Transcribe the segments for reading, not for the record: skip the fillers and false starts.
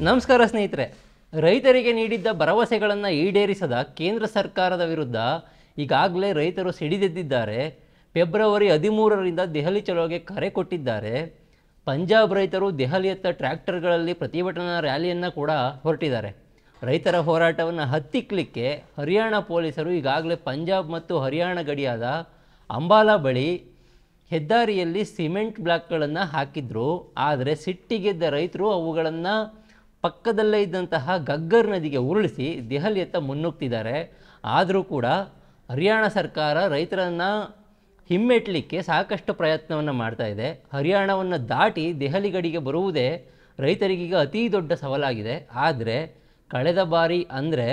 ನಮಸ್ಕಾರ ಸ್ನೇಹಿತರೆ. ರೈತರಿಗೆ ನೀಡಿದ್ದ ಭರವಸೆಗಳನ್ನು ಈಡೇರಿಸದ ಕೇಂದ್ರ ಸರ್ಕಾರದ ವಿರುದ್ಧ ಈಗಾಗಲೇ ರೈತರು ಸಿಡಿದೆದ್ದಿದ್ದಾರೆ. ಫೆಬ್ರವರಿ 13ರಿಂದ ದೆಹಲಿ ಚಲೋಗೆ ಕರೆ ಕೊಟ್ಟಿದ್ದಾರೆ. ಪಂಜಾಬ್ ರೈತರು ದೆಹಲಿಯತ್ತ ಟ್ರ್ಯಾಕ್ಟರ್ಗಳಲ್ಲಿ ಪ್ರತಿಭಟನಾ ರ್ಯಾಲಿಯನ್ನು ಕೂಡ ಹೊರಟಿದ್ದಾರೆ. ರೈತರ ಹೋರಾಟವನ್ನು ಹತ್ತಿಕ್ಕಲಿಕ್ಕೆ ಹರಿಯಾಣ ಪೊಲೀಸರು ಈಗಾಗಲೇ ಪಂಜಾಬ್ ಮತ್ತು ಹರಿಯಾಣ ಗಡಿಯಾದ ಅಂಬಾಲಾ ಬಳಿ ಹೆದ್ದಾರಿಯಲ್ಲಿ ಸಿಮೆಂಟ್ ಬ್ಲಾಕ್ಗಳನ್ನು ಹಾಕಿದ್ರು. ಆದರೆ ಸಿಟ್ಟಿಗೆದ್ದ ರೈತರು ಅವುಗಳನ್ನು ಪಕ್ಕದಲ್ಲೇ ಇದ್ದಂತಹ ಗಗ್ಗರ್ ನದಿಗೆ ಉರುಳಿಸಿ ದೆಹಲಿಯತ್ತ ಮುನ್ನುಗ್ತಿದ್ದಾರೆ. ಆದರೂ ಕೂಡ ಹರಿಯಾಣ ಸರ್ಕಾರ ರೈತರನ್ನು ಹಿಮ್ಮೆಟ್ಟಲಿಕ್ಕೆ ಸಾಕಷ್ಟು ಪ್ರಯತ್ನವನ್ನು ಮಾಡ್ತಾ ಇದೆ. ಹರಿಯಾಣವನ್ನು ದಾಟಿ ದೆಹಲಿ ಗಡಿಗೆ ಬರುವುದೇ ರೈತರಿಗೀಗ ಅತೀ ದೊಡ್ಡ ಸವಾಲಾಗಿದೆ. ಆದರೆ ಕಳೆದ ಬಾರಿ ಅಂದರೆ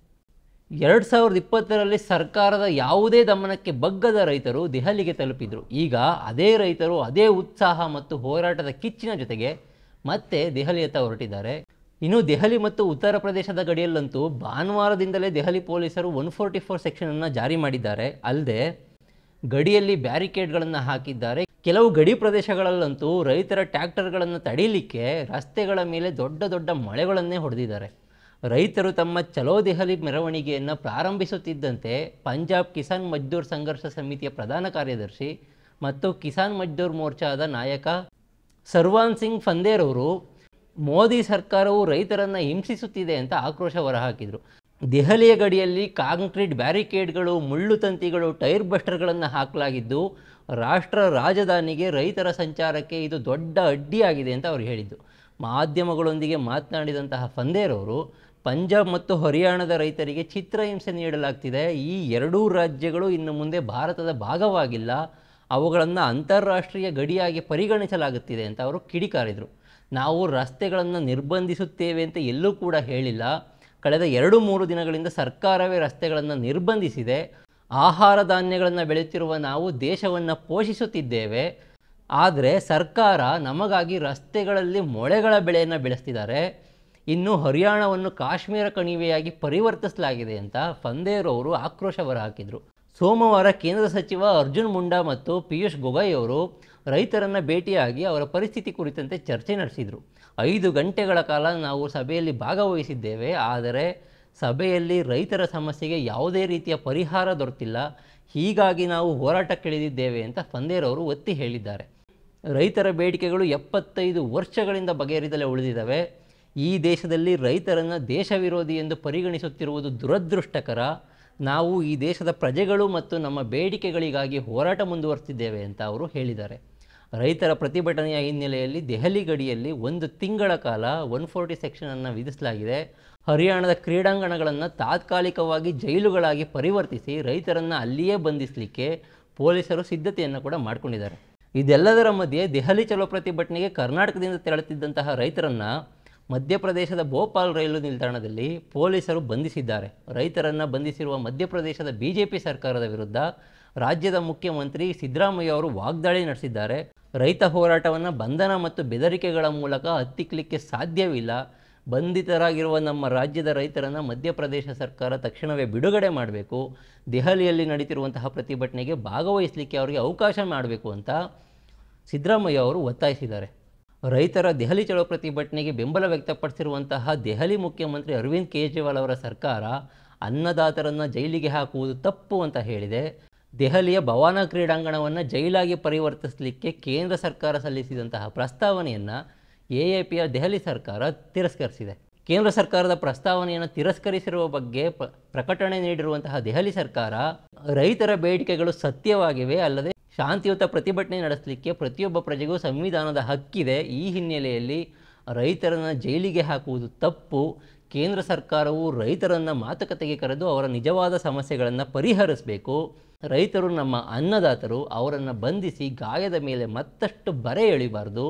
2020ರಲ್ಲಿ ಸರ್ಕಾರದ ಯಾವುದೇ ದಮನಕ್ಕೆ ಬಗ್ಗದ ರೈತರು ದೆಹಲಿಗೆ ತಲುಪಿದರು. ಈಗ ಅದೇ ರೈತರು ಅದೇ ಉತ್ಸಾಹ ಮತ್ತು ಹೋರಾಟದ ಕಿಚ್ಚಿನ ಜೊತೆಗೆ ಮತ್ತೆ ದೆಹಲಿಯತ್ತ ಹೊರಟಿದ್ದಾರೆ. ಇನ್ನು ದೆಹಲಿ ಮತ್ತು ಉತ್ತರ ಪ್ರದೇಶದ ಗಡಿಯಲ್ಲಂತೂ ಭಾನುವಾರದಿಂದಲೇ ದೆಹಲಿ ಪೊಲೀಸರು 144 ಸೆಕ್ಷನನ್ನು ಜಾರಿ ಮಾಡಿದ್ದಾರೆ. ಅಲ್ಲದೆ ಗಡಿಯಲ್ಲಿ ಬ್ಯಾರಿಕೇಡ್ಗಳನ್ನು ಹಾಕಿದ್ದಾರೆ. ಕೆಲವು ಗಡಿ ಪ್ರದೇಶಗಳಲ್ಲಂತೂ ರೈತರ ಟ್ರ್ಯಾಕ್ಟರ್ಗಳನ್ನು ತಡೀಲಿಕ್ಕೆ ರಸ್ತೆಗಳ ಮೇಲೆ ದೊಡ್ಡ ದೊಡ್ಡ ಮೊಳೆಗಳನ್ನೇ ಹೊಡೆದಿದ್ದಾರೆ. ರೈತರು ತಮ್ಮ ಚಲೋ ದೆಹಲಿ ಮೆರವಣಿಗೆಯನ್ನು ಪ್ರಾರಂಭಿಸುತ್ತಿದ್ದಂತೆ ಪಂಜಾಬ್ ಕಿಸಾನ್ ಮಜ್ದೂರ್ ಸಂಘರ್ಷ ಸಮಿತಿಯ ಪ್ರಧಾನ ಕಾರ್ಯದರ್ಶಿ ಮತ್ತು ಕಿಸಾನ್ ಮಜ್ದೂರ್ ಮೋರ್ಚಾದ ನಾಯಕ ಸರ್ವಾನ್ ಸಿಂಗ್ ಫಂದೇರ್ ಅವರು ಮೋದಿ ಸರ್ಕಾರವು ರೈತರನ್ನು ಹಿಂಸಿಸುತ್ತಿದೆ ಅಂತ ಆಕ್ರೋಶ ಹೊರಹಾಕಿದರು. ದೆಹಲಿಯ ಗಡಿಯಲ್ಲಿ ಕಾಂಕ್ರೀಟ್ ಬ್ಯಾರಿಕೇಡ್ಗಳು, ಮುಳ್ಳು ತಂತಿಗಳು, ಟೈರ್ ಬಸ್ಟರ್ಗಳನ್ನು ಹಾಕಲಾಗಿದ್ದು ರಾಷ್ಟ್ರ ರಾಜಧಾನಿಗೆ ರೈತರ ಸಂಚಾರಕ್ಕೆ ಇದು ದೊಡ್ಡ ಅಡ್ಡಿಯಾಗಿದೆ ಅಂತ ಅವರು ಹೇಳಿದ್ದು. ಮಾಧ್ಯಮಗಳೊಂದಿಗೆ ಮಾತನಾಡಿದಂತಹ ಫಂದೇರ್ ಅವರು ಪಂಜಾಬ್ ಮತ್ತು ಹರಿಯಾಣದ ರೈತರಿಗೆ ಚಿತ್ರಹಿಂಸೆ ನೀಡಲಾಗ್ತಿದೆ. ಈ ಎರಡೂ ರಾಜ್ಯಗಳು ಇನ್ನು ಮುಂದೆ ಭಾರತದ ಭಾಗವಾಗಿಲ್ಲ, ಅವುಗಳನ್ನು ಅಂತಾರಾಷ್ಟ್ರೀಯ ಗಡಿಯಾಗಿ ಪರಿಗಣಿಸಲಾಗುತ್ತಿದೆ ಅಂತ ಅವರು ಕಿಡಿಕಾರಿದರು. ನಾವು ರಸ್ತೆಗಳನ್ನು ನಿರ್ಬಂಧಿಸುತ್ತೇವೆ ಅಂತ ಎಲ್ಲೂ ಕೂಡ ಹೇಳಿಲ್ಲ. ಕಳೆದ 2-3 ದಿನಗಳಿಂದ ಸರ್ಕಾರವೇ ರಸ್ತೆಗಳನ್ನು ನಿರ್ಬಂಧಿಸಿದೆ. ಆಹಾರ ಧಾನ್ಯಗಳನ್ನು ಬೆಳೆಯುತ್ತಿರುವ ನಾವು ದೇಶವನ್ನು ಪೋಷಿಸುತ್ತಿದ್ದೇವೆ. ಆದರೆ ಸರ್ಕಾರ ನಮಗಾಗಿ ರಸ್ತೆಗಳಲ್ಲಿ ಮೊಳೆಗಳ ಬೆಳೆಯನ್ನು ಬೆಳೆಸ್ತಿದ್ದಾರೆ. ಇನ್ನು ಹರಿಯಾಣವನ್ನು ಕಾಶ್ಮೀರ ಕಣಿವೆಯಾಗಿ ಪರಿವರ್ತಿಸಲಾಗಿದೆ ಅಂತ ಫಂದೇರ್ ಅವರು ಆಕ್ರೋಶ ಹೊರಹಾಕಿದರು. ಸೋಮವಾರ ಕೇಂದ್ರ ಸಚಿವ ಅರ್ಜುನ್ ಮುಂಡಾ ಮತ್ತು ಪಿಯೂಷ್ ಗೊಗೋಯ್ ಅವರು ರೈತರನ್ನು ಭೇಟಿಯಾಗಿ ಅವರ ಪರಿಸ್ಥಿತಿ ಕುರಿತಂತೆ ಚರ್ಚೆ ನಡೆಸಿದರು. 5 ಗಂಟೆಗಳ ಕಾಲ ನಾವು ಸಭೆಯಲ್ಲಿ ಭಾಗವಹಿಸಿದ್ದೇವೆ. ಆದರೆ ಸಭೆಯಲ್ಲಿ ರೈತರ ಸಮಸ್ಯೆಗೆ ಯಾವುದೇ ರೀತಿಯ ಪರಿಹಾರ ದೊರೆತಿಲ್ಲ. ಹೀಗಾಗಿ ನಾವು ಹೋರಾಟಕ್ಕಿಳಿದಿದ್ದೇವೆ ಅಂತ ಫಂದೇರ್ ಅವರು ಒತ್ತಿ ಹೇಳಿದ್ದಾರೆ. ರೈತರ ಬೇಡಿಕೆಗಳು 75 ವರ್ಷಗಳಿಂದ ಬಗೆಹರಿದಲೇ ಉಳಿದಿದ್ದಾವೆ. ಈ ದೇಶದಲ್ಲಿ ರೈತರನ್ನು ದೇಶ ವಿರೋಧಿ ಎಂದು ಪರಿಗಣಿಸುತ್ತಿರುವುದು ದುರದೃಷ್ಟಕರ. ನಾವು ಈ ದೇಶದ ಪ್ರಜೆಗಳು ಮತ್ತು ನಮ್ಮ ಬೇಡಿಕೆಗಳಿಗಾಗಿ ಹೋರಾಟ ಮುಂದುವರಿಸಿದ್ದೇವೆ ಅಂತ ಅವರು ಹೇಳಿದ್ದಾರೆ. ರೈತರ ಪ್ರತಿಭಟನೆಯ ಹಿನ್ನೆಲೆಯಲ್ಲಿ ದೆಹಲಿ ಗಡಿಯಲ್ಲಿ 1 ತಿಂಗಳ ಕಾಲ 140 ಸೆಕ್ಷನನ್ನು ವಿಧಿಸಲಾಗಿದೆ. ಹರಿಯಾಣದ ಕ್ರೀಡಾಂಗಣಗಳನ್ನು ತಾತ್ಕಾಲಿಕವಾಗಿ ಜೈಲುಗಳಾಗಿ ಪರಿವರ್ತಿಸಿ ರೈತರನ್ನು ಅಲ್ಲಿಯೇ ಬಂಧಿಸಲಿಕ್ಕೆ ಪೊಲೀಸರು ಸಿದ್ಧತೆಯನ್ನು ಕೂಡ ಮಾಡಿಕೊಂಡಿದ್ದಾರೆ. ಇದೆಲ್ಲದರ ಮಧ್ಯೆ ದೆಹಲಿ ಚಲೋ ಪ್ರತಿಭಟನೆಗೆ ಕರ್ನಾಟಕದಿಂದ ತೆರಳುತ್ತಿದ್ದಂತಹ ರೈತರನ್ನು ಮಧ್ಯಪ್ರದೇಶದ ಭೋಪಾಲ್ ರೈಲು ನಿಲ್ದಾಣದಲ್ಲಿ ಪೊಲೀಸರು ಬಂಧಿಸಿದ್ದಾರೆ. ರೈತರನ್ನು ಬಂಧಿಸಿರುವ ಮಧ್ಯಪ್ರದೇಶದ ಬಿಜೆಪಿ ಸರ್ಕಾರದ ವಿರುದ್ಧ ರಾಜ್ಯದ ಮುಖ್ಯಮಂತ್ರಿ ಸಿದ್ದರಾಮಯ್ಯ ಅವರು ವಾಗ್ದಾಳಿ ನಡೆಸಿದ್ದಾರೆ. ರೈತ ಹೋರಾಟವನ್ನು ಬಂಧನ ಮತ್ತು ಬೆದರಿಕೆಗಳ ಮೂಲಕ ಹತ್ತಿಕ್ಕಲಿಕ್ಕೆ ಸಾಧ್ಯವಿಲ್ಲ. ಬಂಧಿತರಾಗಿರುವ ನಮ್ಮ ರಾಜ್ಯದ ರೈತರನ್ನು ಮಧ್ಯಪ್ರದೇಶ ಸರ್ಕಾರ ತಕ್ಷಣವೇ ಬಿಡುಗಡೆ ಮಾಡಬೇಕು. ದೆಹಲಿಯಲ್ಲಿ ನಡೀತಿರುವಂತಹ ಪ್ರತಿಭಟನೆಗೆ ಭಾಗವಹಿಸಲಿಕ್ಕೆ ಅವರಿಗೆ ಅವಕಾಶ ಮಾಡಬೇಕು ಅಂತ ಸಿದ್ದರಾಮಯ್ಯ ಅವರು ಒತ್ತಾಯಿಸಿದ್ದಾರೆ. ರೈತರ ದೆಹಲಿ ಚಲೋ ಪ್ರತಿಭಟನೆಗೆ ಬೆಂಬಲ ವ್ಯಕ್ತಪಡಿಸಿರುವಂತಹ ದೆಹಲಿ ಮುಖ್ಯಮಂತ್ರಿ ಅರವಿಂದ್ ಕೇಜ್ರಿವಾಲ್ ಅವರ ಸರ್ಕಾರ ಅನ್ನದಾತರನ್ನು ಜೈಲಿಗೆ ಹಾಕುವುದು ತಪ್ಪು ಅಂತ ಹೇಳಿದೆ. ದೆಹಲಿಯ ಭವಾನಾ ಕ್ರೀಡಾಂಗಣವನ್ನು ಜೈಲಾಗಿ ಪರಿವರ್ತಿಸಲಿಕ್ಕೆ ಕೇಂದ್ರ ಸರ್ಕಾರ ಸಲ್ಲಿಸಿದಂತಹ ಪ್ರಸ್ತಾವನೆಯನ್ನು ಎಎಪಿಯ ದೆಹಲಿ ಸರ್ಕಾರ ತಿರಸ್ಕರಿಸಿದೆ. ಕೇಂದ್ರ ಸರ್ಕಾರದ ಪ್ರಸ್ತಾವನೆಯನ್ನು ತಿರಸ್ಕರಿಸಿರುವ ಬಗ್ಗೆ ಪ್ರಕಟಣೆ ನೀಡಿರುವಂತಹ ದೆಹಲಿ ಸರ್ಕಾರ ರೈತರ ಬೇಡಿಕೆಗಳು ಸತ್ಯವಾಗಿವೆ, ಅಲ್ಲದೆ ಶಾಂತಿಯುತ ಪ್ರತಿಭಟನೆ ನಡೆಸಲಿಕ್ಕೆ ಪ್ರತಿಯೊಬ್ಬ ಪ್ರಜೆಗೂ ಸಂವಿಧಾನದ ಹಕ್ಕಿದೆ. ಈ ಹಿನ್ನೆಲೆಯಲ್ಲಿ ರೈತರನ್ನು ಜೈಲಿಗೆ ಹಾಕುವುದು ತಪ್ಪು. ಕೇಂದ್ರ ಸರ್ಕಾರವು ರೈತರನ್ನು ಮಾತುಕತೆಗೆ ಕರೆದು ಅವರ ನಿಜವಾದ ಸಮಸ್ಯೆಗಳನ್ನು ಪರಿಹರಿಸಬೇಕು. ರೈತರು ನಮ್ಮ ಅನ್ನದಾತರು, ಅವರನ್ನು ಬಂಧಿಸಿ ಗಾಯದ ಮೇಲೆ ಮತ್ತಷ್ಟು ಬರೆ ಎಳಿಬಾರ್ದು.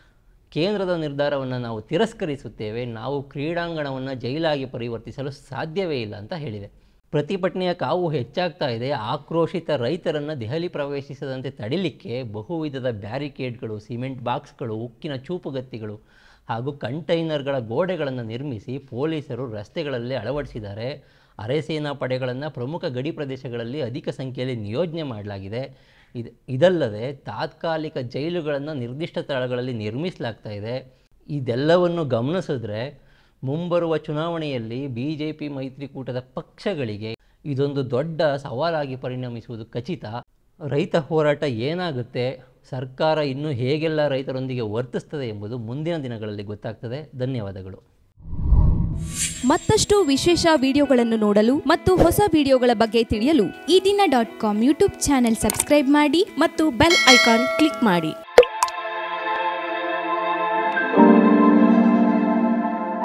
ಕೇಂದ್ರದ ನಿರ್ಧಾರವನ್ನು ನಾವು ತಿರಸ್ಕರಿಸುತ್ತೇವೆ. ನಾವು ಕ್ರೀಡಾಂಗಣವನ್ನು ಜೈಲಾಗಿ ಪರಿವರ್ತಿಸಲು ಸಾಧ್ಯವೇ ಇಲ್ಲ ಅಂತ ಹೇಳಿದೆ. ಪ್ರತಿಭಟನೆಯ ಕಾವು ಹೆಚ್ಚಾಗ್ತಾ ಇದೆ. ಆಕ್ರೋಶಿತ ರೈತರನ್ನು ದೆಹಲಿ ಪ್ರವೇಶಿಸದಂತೆ ತಡಿಲಿಕ್ಕೆ ಬಹುವಿಧದ ಬ್ಯಾರಿಕೇಡ್ಗಳು, ಸಿಮೆಂಟ್ ಬಾಕ್ಸ್ಗಳು, ಉಕ್ಕಿನ ಚೂಪುಗತ್ತಿಗಳು ಹಾಗೂ ಕಂಟೈನರ್ಗಳ ಗೋಡೆಗಳನ್ನು ನಿರ್ಮಿಸಿ ಪೊಲೀಸರು ರಸ್ತೆಗಳಲ್ಲೇ ಅಳವಡಿಸಿದ್ದಾರೆ. ಅರೆಸೇನಾ ಪಡೆಗಳನ್ನು ಪ್ರಮುಖ ಗಡಿ ಪ್ರದೇಶಗಳಲ್ಲಿ ಅಧಿಕ ಸಂಖ್ಯೆಯಲ್ಲಿ ನಿಯೋಜನೆ ಮಾಡಲಾಗಿದೆ. ಇದಲ್ಲದೆ ತಾತ್ಕಾಲಿಕ ಜೈಲುಗಳನ್ನು ನಿರ್ದಿಷ್ಟ ಸ್ಥಳಗಳಲ್ಲಿ ನಿರ್ಮಿಸಲಾಗ್ತಾ ಇದೆ. ಇದೆಲ್ಲವನ್ನು ಗಮನಿಸಿದ್ರೆ ಮುಂಬರುವ ಚುನಾವಣೆಯಲ್ಲಿ BJP ಮೈತ್ರಿಕೂಟದ ಪಕ್ಷಗಳಿಗೆ ಇದೊಂದು ದೊಡ್ಡ ಸವಾಲಾಗಿ ಪರಿಣಮಿಸುವುದು ಖಚಿತ. ರೈತ ಹೋರಾಟ ಏನಾಗುತ್ತೆ, ಸರ್ಕಾರ ಇನ್ನೂ ಹೇಗೆಲ್ಲ ರೈತರೊಂದಿಗೆ ವರ್ತಿಸ್ತದೆ ಎಂಬುದು ಮುಂದಿನ ದಿನಗಳಲ್ಲಿ ಗೊತ್ತಾಗ್ತದೆ. ಧನ್ಯವಾದಗಳು. ಮತ್ತಷ್ಟು ವಿಶೇಷ ವಿಡಿಯೋಗಳನ್ನು ನೋಡಲು ಮತ್ತು ಹೊಸ ವಿಡಿಯೋಗಳ ಬಗ್ಗೆ ತಿಳಿಯಲು EDina.com ಯೂಟ್ಯೂಬ್ ಚಾನೆಲ್ ಸಬ್ಸ್ಕ್ರೈಬ್ ಮಾಡಿ ಮತ್ತು ಬೆಲ್ ಐಕಾನ್ ಕ್ಲಿಕ್ ಮಾಡಿ.